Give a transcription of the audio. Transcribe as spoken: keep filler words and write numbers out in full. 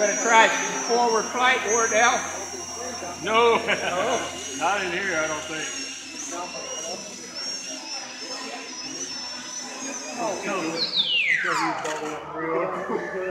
Gonna try forward flight, Wardell? No, not in here, I don't think. Oh, no.